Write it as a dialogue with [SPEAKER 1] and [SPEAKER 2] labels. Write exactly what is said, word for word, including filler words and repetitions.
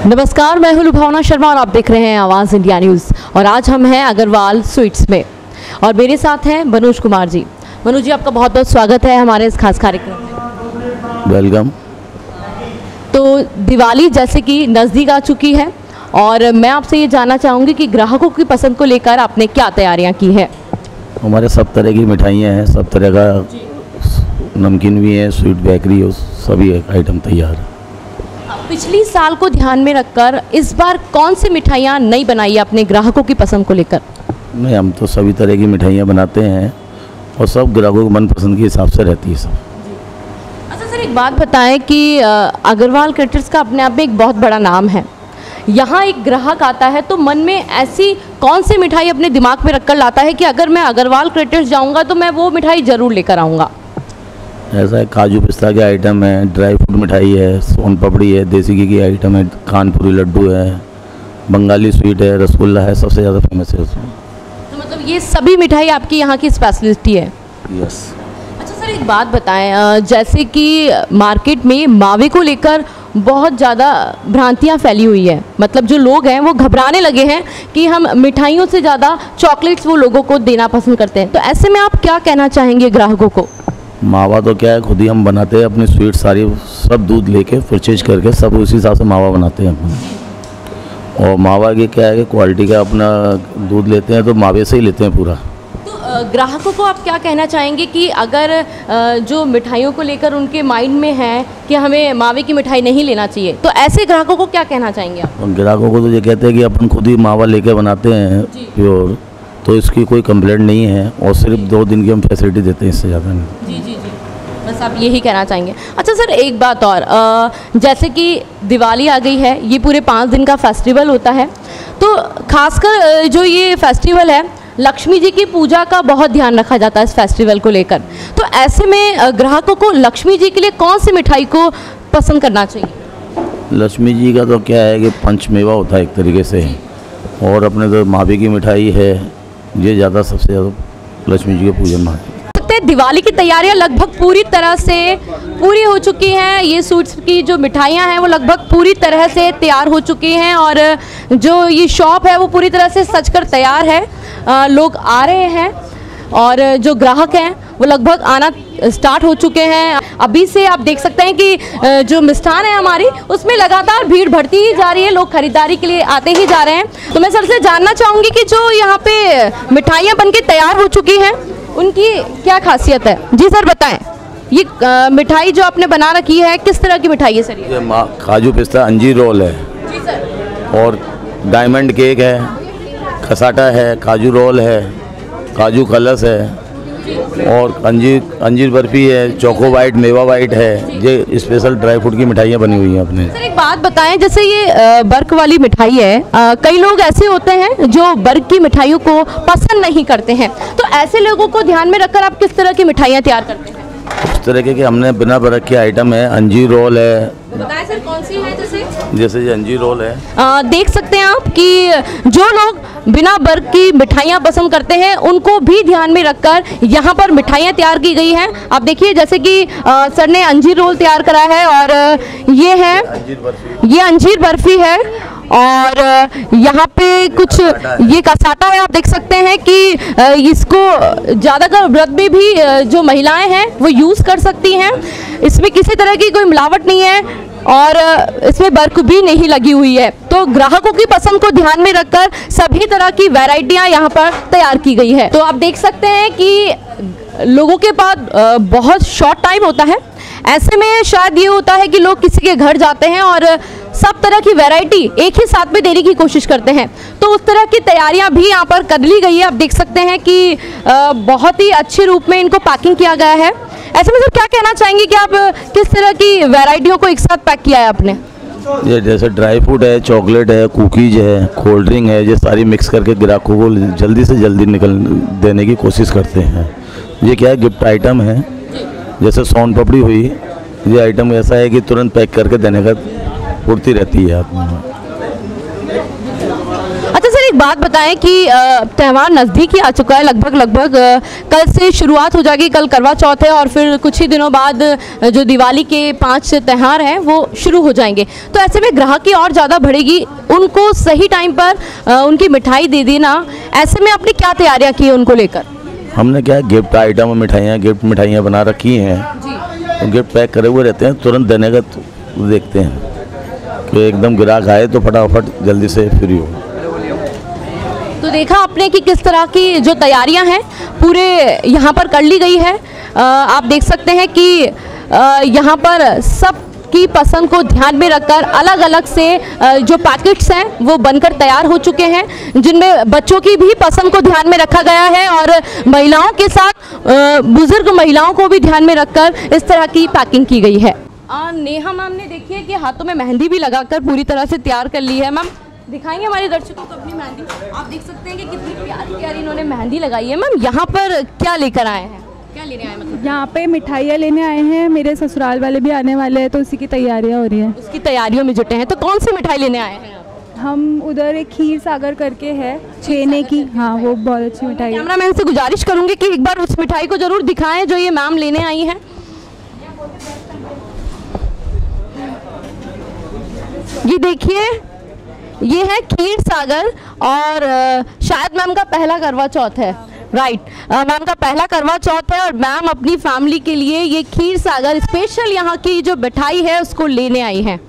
[SPEAKER 1] नमस्कार, मैं हूं लुभावना शर्मा और आप देख रहे हैं आवाज़ इंडिया न्यूज़। और आज हम हैं अग्रवाल स्वीट्स में और मेरे साथ हैं मनोज कुमार जी। मनोज जी, आपका बहुत बहुत स्वागत है हमारे इस खास कार्यक्रम में।
[SPEAKER 2] वेलकम।
[SPEAKER 1] तो दिवाली जैसे कि नज़दीक आ चुकी है और मैं आपसे ये जानना चाहूँगी कि ग्राहकों की पसंद को लेकर आपने क्या तैयारियाँ की है।
[SPEAKER 2] हमारे सब तरह की मिठाइयाँ हैं, सब तरह का नमकीन भी है, स्वीट बेकरी हो, सभी आइटम तैयार है।
[SPEAKER 1] पिछली साल को ध्यान में रखकर इस बार कौन सी मिठाइयाँ नई बनाई है अपने ग्राहकों की पसंद को लेकर?
[SPEAKER 2] नहीं, हम तो सभी तरह की मिठाइयाँ बनाते हैं और सब ग्राहकों को मनपसंद के हिसाब से रहती है सब।
[SPEAKER 1] अच्छा सर, एक बात बताएं कि अग्रवाल क्रिएटर्स का अपने आप में एक बहुत बड़ा नाम है। यहाँ एक ग्राहक आता है तो मन में ऐसी कौन सी मिठाई अपने दिमाग में रखकर लाता है कि अगर मैं अग्रवाल क्रिएटर्स जाऊँगा तो मैं वो मिठाई ज़रूर लेकर आऊँगा?
[SPEAKER 2] ऐसा है, काजू पिस्ता के आइटम है, ड्राई फ्रूट मिठाई है, सोन पापड़ी है, देसी घी की आइटम है, कानपुरी लड्डू है, बंगाली स्वीट है, रसगुल्ला है, सबसे ज़्यादा फेमस है उसमें।
[SPEAKER 1] तो मतलब ये सभी मिठाई आपकी यहाँ की स्पेशलिटी है?
[SPEAKER 2] यस।
[SPEAKER 1] अच्छा सर, एक बात बताएं, जैसे कि मार्केट में मावे को लेकर बहुत ज़्यादा भ्रांतियाँ फैली हुई है। मतलब जो लोग हैं वो घबराने लगे हैं कि हम मिठाइयों से ज़्यादा चॉकलेट्स वो लोगों को देना पसंद करते हैं। तो ऐसे में आप क्या कहना चाहेंगे ग्राहकों को?
[SPEAKER 2] मावा तो क्या है, खुद ही हम बनाते हैं अपनी स्वीट सारी, सब दूध लेके परचेज करके सब उसी हिसाब से मावा बनाते हैं अपन। और मावा की क्या है कि क्वालिटी का अपना दूध लेते हैं तो मावे से ही लेते हैं पूरा।
[SPEAKER 1] तो ग्राहकों को आप क्या कहना चाहेंगे कि अगर जो मिठाइयों को लेकर उनके माइंड में है कि हमें मावे की मिठाई नहीं लेना चाहिए, तो ऐसे ग्राहकों को क्या कहना चाहेंगे आप?
[SPEAKER 2] ग्राहकों को तो ये कहते हैं कि अपन खुद ही मावा लेके बनाते हैं प्योर, तो इसकी कोई कंप्लेंट नहीं है और सिर्फ दो दिन की हम फैसिलिटी देते हैं, इससे ज़्यादा नहीं।
[SPEAKER 1] जी जी जी, बस आप यही कहना चाहेंगे। अच्छा सर, एक बात और, जैसे कि दिवाली आ गई है, ये पूरे पाँच दिन का फेस्टिवल होता है, तो खासकर जो ये फेस्टिवल है लक्ष्मी जी की पूजा का बहुत ध्यान रखा जाता है इस फेस्टिवल को लेकर। तो ऐसे में ग्राहकों को लक्ष्मी जी के लिए कौन सी मिठाई को पसंद करना चाहिए?
[SPEAKER 2] लक्ष्मी जी का तो क्या है कि पंचमेवा होता है एक तरीके से, और अपने तो मावे की मिठाई है, ये ज़्यादा सबसे ज़्यादा लक्ष्मी जी के पूजन में
[SPEAKER 1] सकते हैं। दिवाली की तैयारियां लगभग पूरी तरह से पूरी हो चुकी हैं। ये स्वीट्स की जो मिठाइयां हैं वो लगभग पूरी तरह से तैयार हो चुकी हैं और जो ये शॉप है वो पूरी तरह से सजकर तैयार है। आ, लोग आ रहे हैं और जो ग्राहक हैं वो लगभग आना स्टार्ट हो चुके हैं। अभी से आप देख सकते हैं कि जो मिष्ठान है हमारी, उसमें लगातार भीड़ बढ़ती ही जा रही है, लोग खरीदारी के लिए आते ही जा रहे हैं। तो मैं सर से जानना चाहूँगी कि जो यहाँ पे मिठाइयाँ बनके तैयार हो चुकी हैं उनकी क्या खासियत है? जी सर बताएं, ये मिठाई जो आपने बना रखी है किस तरह की मिठाई है सर?
[SPEAKER 2] ये काजू पिस्ता अंजीर रोल है।
[SPEAKER 1] जी सर।
[SPEAKER 2] और डायमंड केक है, खसाटा है, काजू रोल है, काजू कलस है और अंजीर अंजीर बर्फी है, चोको वाइट, मेवा वाइट है। ये स्पेशल ड्राई फ्रूट की मिठाइयाँ बनी हुई हैं अपने।
[SPEAKER 1] सर एक बात बताएं, जैसे ये बर्क वाली मिठाई है, आ, कई लोग ऐसे होते हैं जो बर्क की मिठाइयों को पसंद नहीं करते हैं, तो ऐसे लोगों को ध्यान में रखकर आप किस तरह की मिठाइयाँ तैयार करते हैं?
[SPEAKER 2] उस तरह के हमने बिना बर्क के आइटम है, अंजीर रोल है।
[SPEAKER 1] बताएं सर कौन सी है? जैसे
[SPEAKER 2] जैसे ये अंजीर रोल है।
[SPEAKER 1] आ, देख सकते हैं आप कि जो लोग बिना बर्क की मिठाइयाँ पसंद करते हैं उनको भी ध्यान में रखकर यहाँ पर मिठाइयाँ तैयार की गई हैं। आप देखिए जैसे कि आ, सर ने अंजीर रोल तैयार करा है और ये है ये अंजीर बर्फी है और यहाँ पे कुछ ये कसाटा है। आप देख सकते हैं कि इसको ज़्यादातर व्रत में भी जो महिलाएं हैं वो यूज़ कर सकती हैं। इसमें किसी तरह की कोई मिलावट नहीं है और इसमें बर्फ भी नहीं लगी हुई है। तो ग्राहकों की पसंद को ध्यान में रखकर सभी तरह की वैरायटियाँ यहाँ पर तैयार की गई है। तो आप देख सकते हैं कि लोगों के पास बहुत शॉर्ट टाइम होता है, ऐसे में शायद ये होता है कि लोग किसी के घर जाते हैं और सब तरह की वैरायटी एक ही साथ में देने की कोशिश करते हैं। तो उस तरह की तैयारियां भी यहाँ पर कर ली गई है। आप देख सकते हैं कि बहुत ही अच्छे रूप में इनको पैकिंग किया गया है। ऐसे में सर क्या कहना चाहेंगे कि आप किस तरह की वैरायटियों को एक साथ पैक किया है आपने?
[SPEAKER 2] ये जैसे ड्राई फ्रूट है, चॉकलेट है, कुकीज है, कोल्ड ड्रिंक है, ये सारी मिक्स करके ग्राहकों को जल्दी से जल्दी निकल देने की कोशिश करते हैं। ये क्या है, गिफ्ट आइटम है। जैसे सोन पापड़ी हुई, ये आइटम ऐसा है कि तुरंत पैक करके देने का पूर्ति रहती है।
[SPEAKER 1] अच्छा सर, एक बात बताएं कि अ, त्यौहार नज़दीक ही आ चुका है, लगभग लगभग अ, कल से शुरुआत हो जाएगी। कल करवा चौथ है और फिर कुछ ही दिनों बाद अ, जो दिवाली के पांच त्यौहार हैं वो शुरू हो जाएंगे। तो ऐसे में ग्राहकी और ज़्यादा बढ़ेगी, उनको सही टाइम पर अ, उनकी मिठाई दे देना। ऐसे में आपने क्या तैयारियाँ की उनको लेकर?
[SPEAKER 2] हमने क्या गिफ्ट आइटम मिठाइयाँ गिफ्ट मिठाइयाँ बना रखी हैं, तो गिफ्ट पैक करे हुए रहते हैं, तुरंत देने का तो देखते हैं कि एकदम ग्राहक आए तो फटाफट जल्दी से फ्री हो।
[SPEAKER 1] तो देखा आपने कि किस तरह की जो तैयारियां हैं पूरे यहाँ पर कर ली गई है। अ, आप देख सकते हैं कि अ, यहाँ पर सब की पसंद को ध्यान में रखकर अलग अलग से अ, जो पैकेट्स हैं वो बनकर तैयार हो चुके हैं, जिनमें बच्चों की भी पसंद को ध्यान में रखा गया है और महिलाओं के साथ अ, बुजुर्ग महिलाओं को भी ध्यान में रखकर इस तरह की पैकिंग की गई है। अ, नेहा मैम ने देखिए कि हाथों में मेहंदी भी लगाकर पूरी तरह से तैयार कर ली है। मैम दिखाएंगे हमारे दर्शकों को अपनी मेहंदी। आप देख सकते हैं कि कितनी प्यारी प्यारी इन्होंने मेहंदी लगाई है। मैम यहाँ पर क्या लेकर आए हैं, क्या लेने आए मतलब?
[SPEAKER 3] यहाँ पे मिठाइयाँ लेने आए हैं, मेरे ससुराल वाले भी आने वाले हैं तो उसी की तैयारियाँ हो रही हैं।
[SPEAKER 1] उसकी तैयारियों में जुटे हैं। तो कौन सी मिठाई लेने आए हैं आप?
[SPEAKER 3] हम उधर एक खीर सागर करके है छेने की, हाँ वो बहुत अच्छी मिठाई है।
[SPEAKER 1] कैमरामैन से गुजारिश करूंगी कि एक बार उस मिठाई को जरूर दिखाएं जो ये मैम लेने आई हैं। ये देखिए, ये है खीर सागर और अ, शायद मैम का पहला करवा चौथ है। राइट, मैम का पहला करवा चौथ है और मैम अपनी फैमिली के लिए ये खीर सागर स्पेशल यहाँ की जो मिठाई है उसको लेने आई हैं।